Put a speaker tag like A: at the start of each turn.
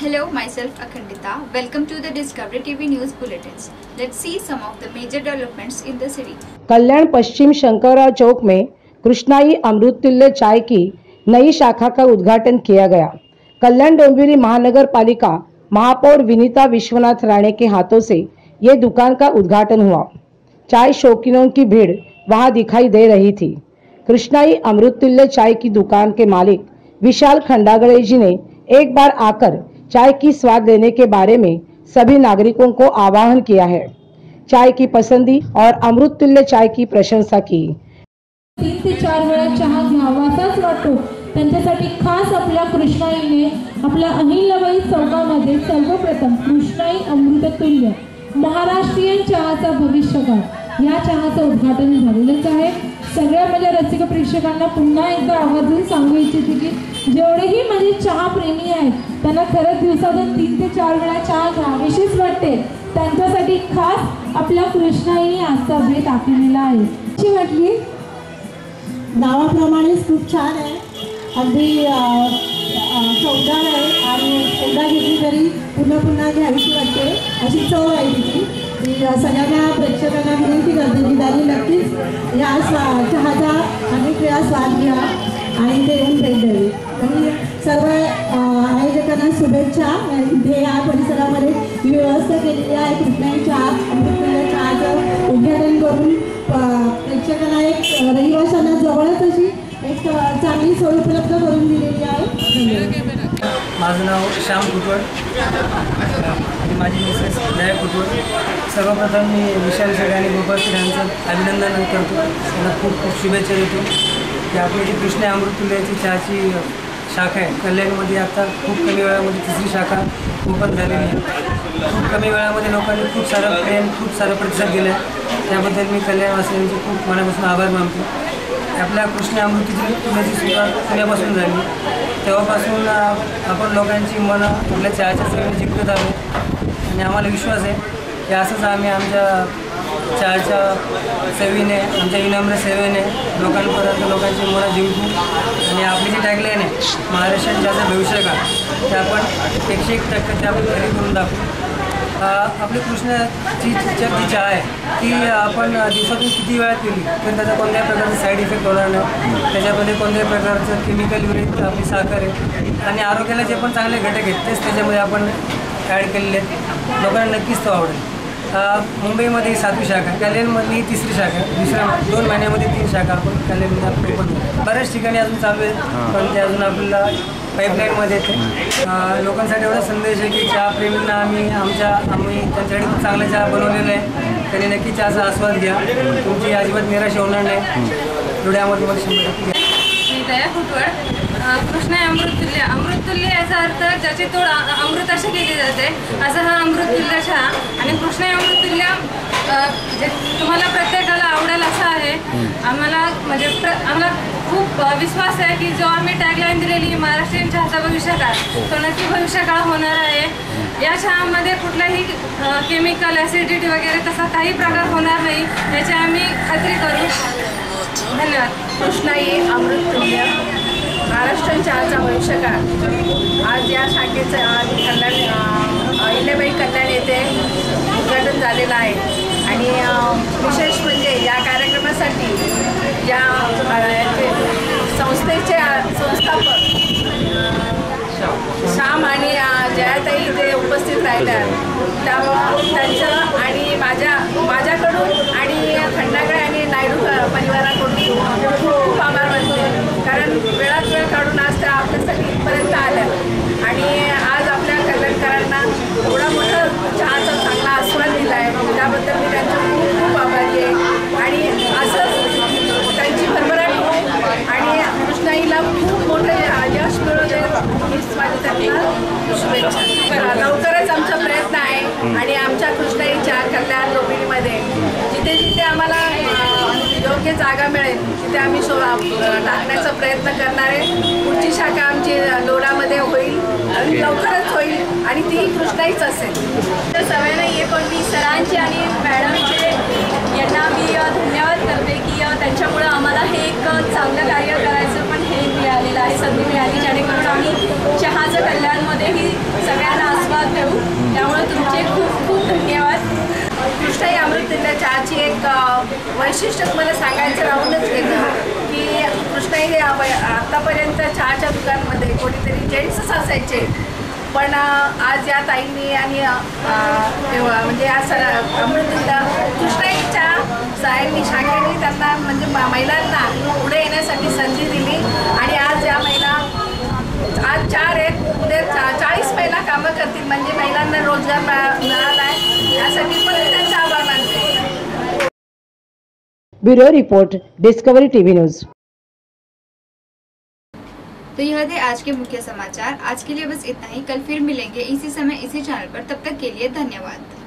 A: Hello, myself Akhandita. Welcome to the Discovery TV News Bulletins. Let's see some of the major developments in the city.
B: कल्याण पश्चिम शंकरराव चौक में कृष्णाई अमृततुल्य चाय की नई शाखा का उद्घाटन किया गया। कल्याण डोंबिवली महानगर पालिका महापौर विनीता विश्वनाथ राणे के हाथों से ये दुकान का उद्घाटन हुआ। चाय शौकीनों की भीड़ वहां दिखाई दे रही थी। कृष्णाई अमृततुल्य चाय की दुकान के मालिक विशाल खंडागड़े जी ने एक बार आकर चाय की स्वाद लेने के बारे में सभी नागरिकों को आह्वान किया है। चाय की पसंदी और अमृततुल्य चाय की प्रशंसा की।
C: 3 ते 4 वेळा चहा घ्यावासाच वाटतो त्यांच्यासाठी खास आपल्या कृष्णाईने आपल्या अहिल्याबाई चौकामध्ये सर्वप्रथम कृष्णाई अमृततुल्य महाराष्ट्रीयन चहाचा भविष्यकाळ या चहाचं उद्घाटन झालेलंच आहे। सगळ्या माझ्या रसिक प्रेक्षकांना पुन्हा एकदा आवर्जून सांगू इच्छिते की जेवढेही माझे चहा प्रेमी आहेत त्यांना खरंच दिवसातून 3 ते 4 वेळा चहा घ्यावीशीच वाटते। त्यांच्यासाठी खास आपल्या कृष्णाईने आजचा भेट आखलेला आहे। कशी वाटली?
D: नावाप्रमाणेच खूप छान आहे, अगदी चवदार आहे आणि एकदा घेतली तरी पुन्हा पुन्हा घ्यावीशी वाटते अशी चव आहे तिची। मी सगळ्या प्रेक्षकांना विनंती करते की त्यांनी नक्कीच या चहाचा अनेक वेळा स्वाद घ्या आणि ते येऊन भेट द्यावी। आणि सर्व आयोजकांना शुभेच्छा। इथे या परिसरामध्ये ही व्यवस्था केलेली आहे कृष्णाई चहा अमृततुल्य चहाचं उद्घाटन करून प्रेक्षकांना एक रहिवाशांना जवळच अशी एक चांगली सोय उपलब्ध करून दिलेली आहे।
E: माझं नाव श्याम कुटवड आणि माझी मिसेस दया कुटवड। सर्वप्रथम मी विशाल शेटे आणि गोपाळ शेटे यांचं अभिनंदन करतो, त्यांना खूप खूप शुभेच्छा देतो की आपली जी कृष्णाई अमृततुल्यची चहाची शाखा आहे कल्याणमध्ये आता खूप कमी वेळामध्ये तिसरी शाखा ओपन झालेली आहे। खूप कमी वेळामध्ये लोकांनी खूप सारं प्रेम खूप सारा प्रतिसाद दिला आहे, त्याबद्दल मी कल्याणवासियांचे खूप मनापासून आभार मानतो। आपल्या कृष्णाई अमृततुल्यची सुरुवात पुण्यापासून झाली, तेव्हापासून आपण लोकांची मनं आपल्या चहाच्या सेवेने जिंकत आहोत आणि आम्हाला विश्वास आहे की असंच आम्ही आमच्या चहाच्या सेवेने आमच्या विनम्र सेवेने लोकांची मनं जिंकू आणि आपली जी टॅगलाईन आहे महाराष्ट्रात ज्याचं भविष्य का ते आपण 101% ते आपण खरी करून दाखवू। आपली कृष्णाची जी चहा आहे ती आपण दिवसातून किती वेळा केली तर त्याचा कोणत्याही प्रकारचा साईड इफेक्ट होणार नाही, त्याच्यामध्ये कोणत्याही प्रकारचं केमिकल युनिट आपली साखर आहे आणि आरोग्याला जे पण चांगले घटक आहेत तेच त्याच्यामध्ये आपण ॲड केलेले आहेत। लोकांना नक्कीच तो आवडेल। मुंबईमध्ये 7वी शाखा, कल्याणमधली 3री शाखा, दुसऱ्या 2 महिन्यामध्ये 3 शाखा आपण कल्याणमध्ये आपण ओपन बऱ्याच ठिकाणी अजून चालू आहेत पण ते अजून आपल्याला पाईपलाईनमध्ये येते। लोकांसाठी एवढा संदेश आहे की चहा प्रेमींना आम्ही त्यांच्यासाठी खूप चांगला चहा बनवलेला आहे, त्यांनी नक्की चहाचा आस्वाद घ्या, तुमची अजिबात निराश होणार नाही। एवढ्यामध्ये मला 100% घ्या।
F: दया कुटवड। कृष्णाई अमृततुल्य याचा अर्थ ज्याची तोड अमृत अशी केली जाते असं हा अमृततुल्य चहा आणि कृष्णाई अमृततुल्य जे तुम्हाला प्रत्येकाला आवडेल असं आहे। आम्हाला आम्हाला खूप विश्वास आहे की जो आम्ही टॅगलाईन दिलेली महाराष्ट्रीयन चहाचा भविष्यकाळ तो नक्की भविष्यकाळ होणार आहे। या चहामध्ये कुठलाही केमिकल ॲसिडिटी वगैरे तसा काही प्रकार होणार नाही याची आम्ही खात्री करू। धन्यवाद।
G: कृष्णाई अमृततुल्य महाराष्ट्रीयन चहाचा भविष्यकाळ आज या शाखेचं कल्याण अहिल्याबाई कल्याण येथे उद्घाटन झालेलं आहे आणि विशेष म्हणजे या कार्यक्रमासाठी या संस्थेचे संस्थापक श्याम आणि जयाताई इथे उपस्थित राहिल्या त्यांचं आणि माझ्याकडून आणि खंडागळे आणि नायडू परिवाराकडून खूप आभार मानते, कारण वेळात वेळ काढून आज त्या आपल्यासाठी इथपर्यंत आल्या आणि आज आपल्या कल्याणकरांना एवढा मोठा चहाचा चांगला आस्वाद दिला आहे, त्याबद्दल मी त्यांचे खूप खूप आभारी आहे आणि असंच त्यांची भरभराट हो आणि कृष्णाईला खूप मोठं यश मिळू दे हीच माझी त्यांना शुभेच्छा। लवकरच आमचा प्रयत्न आहे आणि आमच्या कृष्णाईच्या कल्याण डोंबिवलीमध्ये जिथे जिथे आम्हाला योग्य जागा मिळेल तिथे आम्ही टाकण्याचा प्रयत्न करणार आहे। पुढची शाखा आमची लोणामध्ये होईल आणि लवकरच होईल आणि ती कृष्णाईच असेल।
F: तर सवय नाही आहे पण मी सरांचे आणि मॅडमचे यांना मी धन्यवाद करते की त्यांच्यामुळं आम्हाला हे एक चांगलं कार्य करायचं पण हे मिळालेलं आहे, संधी मिळाली जेणेकरून आम्ही चहाचं कल्याणमध्येही सगळ्यांना
G: ठेवू. त्यामुळे तुमचे खूप खूप धन्यवाद. कृष्णाई अमृततुल्य चहाची एक वैशिष्ट्य तुम्हाला सांगायचं राहूनच गेलं की कृष्णाई आतापर्यंत चहाच्या दुकानामध्ये कोणीतरी जेंट्सच असायचे, पण आज या ताईंनी आणि म्हणजे आज अमृततुल्य कृष्णाईच्या साहेबांनी शाखेने त्यांना म्हणजे महिलांना पुढे येण्यासाठी संधी दिली आणि आज या महिला आज 4 आहेत, उद्या 40 महिला कामं करतील, म्हणजे महिलांना रोजगार मिळाला आहे. यासाठी पण त्यांचा आभार मानते.
B: Bureau report, Discovery TV news.
A: तो यह थे आज के मुख्य समाचार। आज के लिए बस इतना ही। कल फिर मिलेंगे इसी समय इसी चैनल पर। तब तक के लिए धन्यवाद।